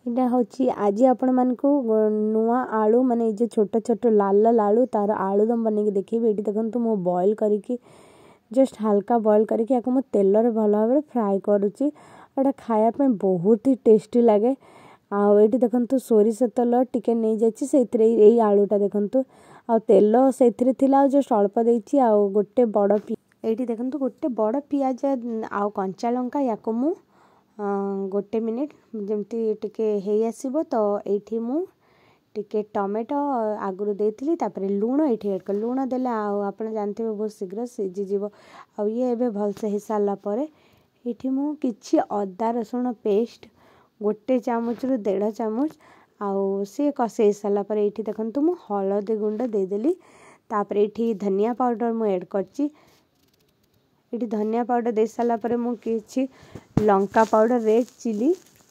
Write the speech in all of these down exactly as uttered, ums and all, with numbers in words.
यहाँ हूँ आज आपण मानक नुआ आलू माने जो छोट छोट लाल लाल आलू तार आलूदम बनैकी देखेबी। ये देखो मु बॉयल करके जस्ट हल्का बॉयल करके मु तेल रे भल भाव फ्राए करुच्ची। एटा खायापे बहुत ही टेस्टी लगे। आउ देखो सोरिष तेल टिके नहीं जाइए आलूटा देखु आ तेल से जस्ट अल्प देती आउ गोटे बड़ ये देखो गोटे बड़ पियाज आउ कंचा लंका या मु गोटे मिनिट जमती टिके हे आसीबो तो एठी मु टिके टमेटो आगुरु देइथिली तापरे लूण एठी ऐड कर लूण देले आपण जानते बहुत शीघ्र सिझी जीवो। आ ये एबे भल से हे साला परे एठी मु किछि अदा रसुण पेस्ट गोटे चामच रु डेढ़ चामच आउ से कसे साला परे एठी देखंतु मु हळदी गुंड दे देली। तापरे एठी धनिया पाउडर मु ऐड करछि। एठी धनिया पाउडर दे साला परे मु किछि लंका पाउडर रेड चिली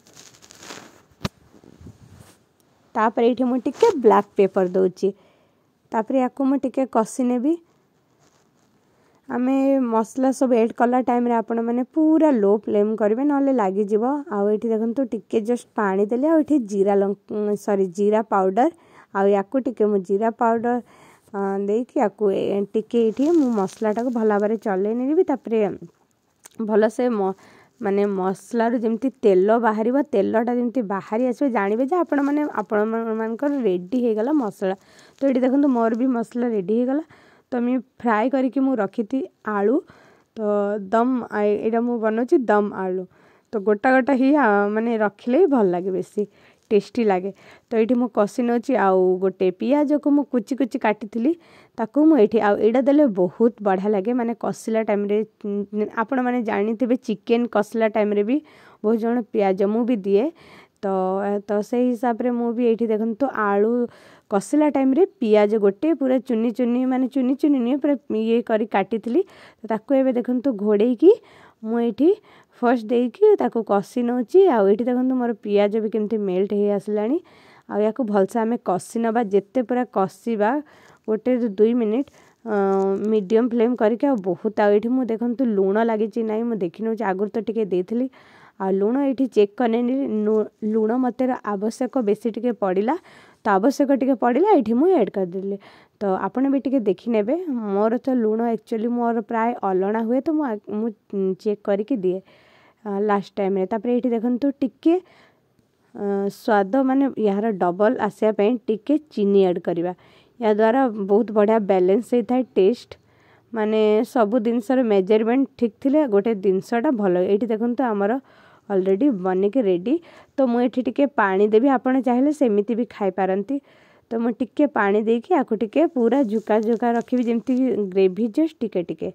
तापरे एठी मु टिके ब्लैक पेपर दोछि। तापरे याको मु टिके कसी नेबी। आमे मसला सब ऐड कला टाइम रे आपण माने पूरा लो फ्लेम करबे नले लागी जीवो। आ एठी देखंतु टिके जस्ट पानी देले आ एठी जीरा सॉरी जीरा पाउडर आ याको टिके मु जीरा पाउडर देकी याको टिके एठी मु मसला टाको भला बारे चले नेबी। तापरे भल से माने मसला रो जेमती तेल बाहरिबा तेलटा जेमती बाहरी आसो जानबे जे आपण माने आपण मानकर रेडी हे गला मसला। तो एठी देखंतु मोर भी मसला रेडी हे गला। तो मैं फ्राए करके मु रखी थी आलू तो दम एटा मु बनौची दम आलू तो गोटा गोटा ही माने रखिले भल लगे बेसी टेस्टी लगे। तो ये मु कषि नौची आउ गोटे पियाज को मु कुची कुची काटी थी ताकू मु एठी आउ एडा देले बहुत बढ़िया लगे। माने कषिला टाइम रे आपण माने जानी थे चिकेन कषिला टाइम रे भी बहुत जण पियाज मु भी दिए। तो तो से हिसाब रे मु भी एठी देखन तो आलू कषिला टाइम रे पियाज गोटे पूरा चुनी चुनी माने चुनी चुनी नहीं पूरा ये करी काटी थी। तो ताकू एबे देखन तो घोड़े की मु एठी फर्स्ट देकी ताकू कषि नौची आउ एठी देखन तो मोर पियाज भी केमती मेल्ट हे आसलानी। आ याको भलसे आमे कषि नबा जेते पूरा कषिबा गोटे दुई मिनिट मीडियम फ्लेम करके आ बहुत आ एठी मु देखन तो लूण लागी छि नाही मु देखि नौची आगुर तो टिके देथिली आ लूण एठी चेक करने लूण मते आवश्यक बेसी टिके पड़िला तो आवश्यक टिके पड़िला एठी मु ऐड कर देली। तो आपण भी टिके देखि नेबे मोर तो लूण एक्चुअली मोर प्राय अलणा हुए तो मु चेक करके दिए लास्ट टाइम रे। तापरे एठी देखन तो टिके स्वाद माने यार डबल आसिया पे टिके चीनी ऐड करिवा या द्वारा बहुत बढ़िया बैलेंस हे थाए टेस्ट माने सब जिनसर मेजरमेंट ठीक थिले गोटे जिनसटा भल। एठी देखन तो हमर ऑलरेडी बने के रेडी। तो मु एठी टिके पानी देबी आपण चाहिले सेमिति भी खाई पारंती। तो मु टिके पानी देकी आकु टिके पूरा झुका झुका रखिबी जेमती ग्रेवी जस्ट टिके टिके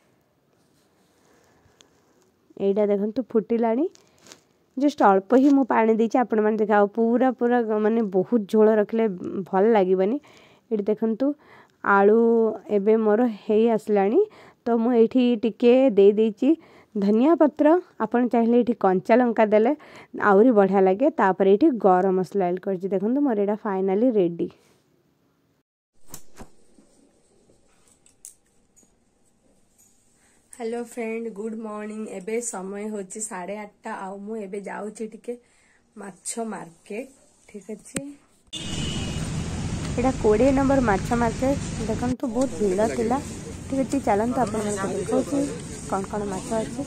एडा देखन तो फुटिलानी जस्ट अल्प ही मु पानी देछि। आपण माने देखाओ पूरा पूरा माने बहुत झोल रखले भल लागिबनी। एठी देखन तो आलू एबे मोर हे आसलानी। तो मु एठी टिके दे देछि धनिया पत्र आपण चाहिले एठी कंचा लंका देले आउरी बढ़िया लगे। तापरे एठी गरम मसला ऐड करछि देखन तो मोर एटा finally ready. Hello friend good morning. एबे समय होची साढ़े आठटा आउ मु एबे जाउची टिके माछो मार्केट ठीक अछि। एटा कोड़े नंबर माछो मार्केट देखन तो बहुत भीड़ थिला ठीक अछि। चलन तो आपण मन देखौ छी कौन कौन माछ अछि।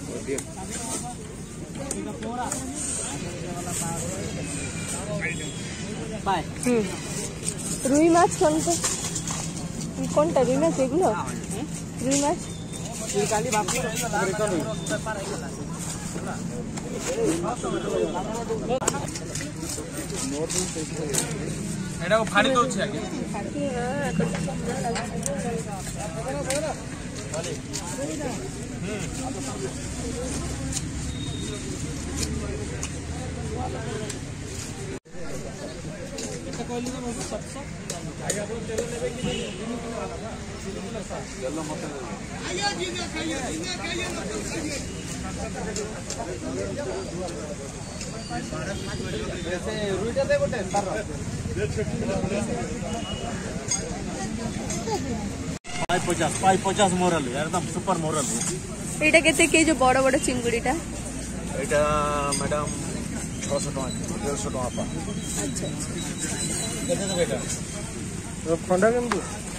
बाय रुई माछ कोन तो कोन टा रुई माछ एगलो रुई माछ काली बापू एडा को फाड़ी दउ छै आगे एटा कहली तो सात सौ आगे आप तेल लेबे कि तेल मत आया जीना खाइए जीना खाइए मत खाइए ऐसे रुईटा दे गोटे तार पाँच पचास पाँच पचास मोरल एकदम सुपर मोरल। एटा केते के जो बड़ बड़ चिंगुड़ीटा एटा मैडम छःश टका डेढ़ टका पा अच्छा खंडा केमती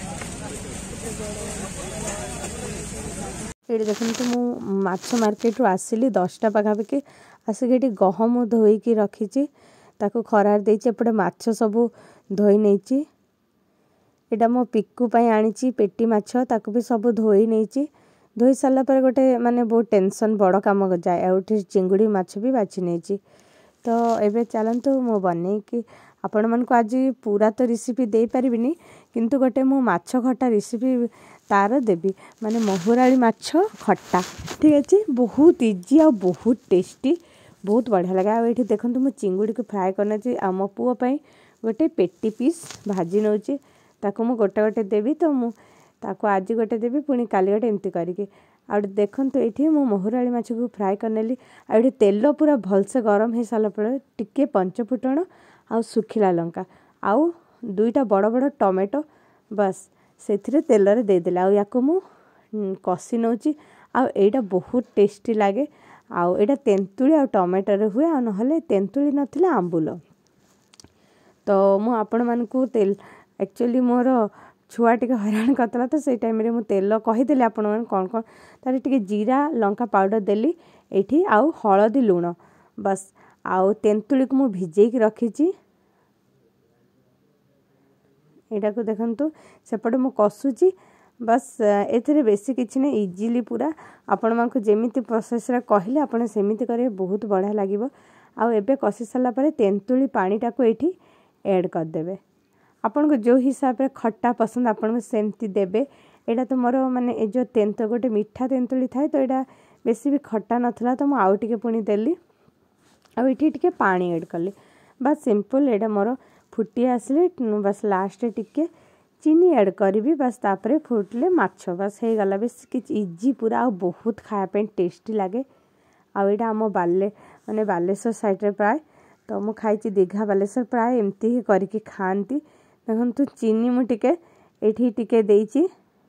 ये देखते मु माछ मार्केट रू आसिली दसटा पाखापाखि आसिक गहम धोईकी रखी ताको खरार देइछि एपटे माछ सब धोई नहीं एटा मो पिक्कू पाई आनी पेटी माछ ताको भी सब धोई नहीं धोई सारा पर गोटे माने बहुत टेंशन बड़ काम जाए आउटे चिंगुड़ी माछ भी बाछि नहीं तो एबे चलतु मो बनै कि आपण मन को आज पूरा तो रेसिपी दे पारिबिनी किंतु गोटे मो माछ खट्टा रेसिपी तार देबी माने महुराली माछ खट्टा ठीक अच्छे बहुत इजी आ बहुत टेस्टी बहुत बढ़िया लगे आ ये देखो मु चिंगुड़ी को फ्राए करना आ मो पुओ पाई गोटे पेटी पीस भाजी नौची ताको मु गोटे गोटे देवी तो मु ताको आज गोटे देवी पुणी काली गोटे एमती करके आ देखो ये मु महुराली माछ को फ्राए करनेली आ ये तेल पूरा भलसे गरम हो सारा पर टिके पंचफुटण आ सुखिला लंका आउ दुईटा बड़ बड़ टमेटो बस से तेल रे देदेला आ याको मु कषि नौची आ एटा बहुत टेस्टी लगे आउ एटा तेंतुली आ टमाटर रे हुए आ नहले तेंतुली नथिले आंबुल तो मु आपण मानकू तेल एक्चुअली मोर छुआ टिके हैरान करतला तो से टाइम रे मु तेल कहिदेली आपण मन कोन कोन तारे टिके जीरा लंका पाउडर देली एठी आउ हळदी लूण बस आउ तेंतुली को मु भिजेई की रखीची एटा को देखंतु सेपटे मु कसुची बस एथरे बेसी किछि नै इजीली पूरा आपण मानकू जेमिति प्रोसेस रे कहिले आपण सेमिति करे बहुत बढ़िया लागिवो आ एबे कसी सला परे तेंतुली पानी टाको एठी ऐड कर देबे आपण को जो हिसाब रे खट्टा पसंद आपण को सेमति देबे एटा तो मोर माने ए जो तेंत गोटे मीठा तेंतुली थाए तो एटा बेसी भी खट्टा नथला तो मु आउ टिके पुनी देली आ एठी टिके पानी ऐड करली बस सिंपल एटा मोर फुटी आसले बस लास्ट टिके चीनी ऐड करी बस तापरे फुटले माछ बस हो गला बेस कि इजी पूरा आ बहुत खाया पे टेस्टी लगे आईटा आम बाले माने बालेश्वर साइड रे प्राय तो मु खाई दीघा बालेश्वर प्राय एमती ही करके खाती देखु चीनी मु टिके एठी टिके देइची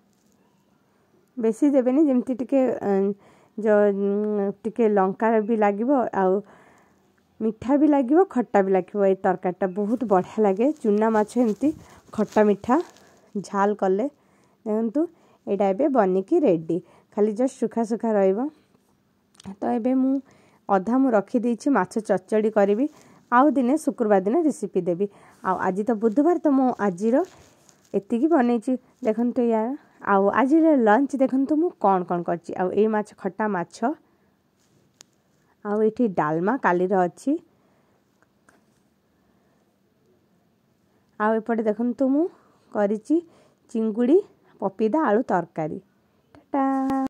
बेसी देबेनी जेमती टिके जो टिके लंका भी लागिवो आ मिठा भी लागिवो खट्टा भी लागिवो ए तरकारीटा बहुत बढ़िया लगे चुना माछ एमती खट्टा मिठा झाल कले देखु एटा एबे बनिकी रेडी खाली जस्ट सुखा सुखा रहिबो तो एबे मु अधा मु रखी देछि माछ चचड़ी करबी आउ दिने शुक्रवार दिन रेसिपी देबी आ आज तो बुधवार तो मु आजिरो एतिकी बनैछि देखंतु यार आउ आज लंच देखंतु मु कोन कोन करछि आ ए माछ खट्टा माछ आउ एठी डालमा काली रो अछि आउ एपटे देखंतु मु करिछि चिंगुड़ी पपीदा आलू तरकारी टाटा।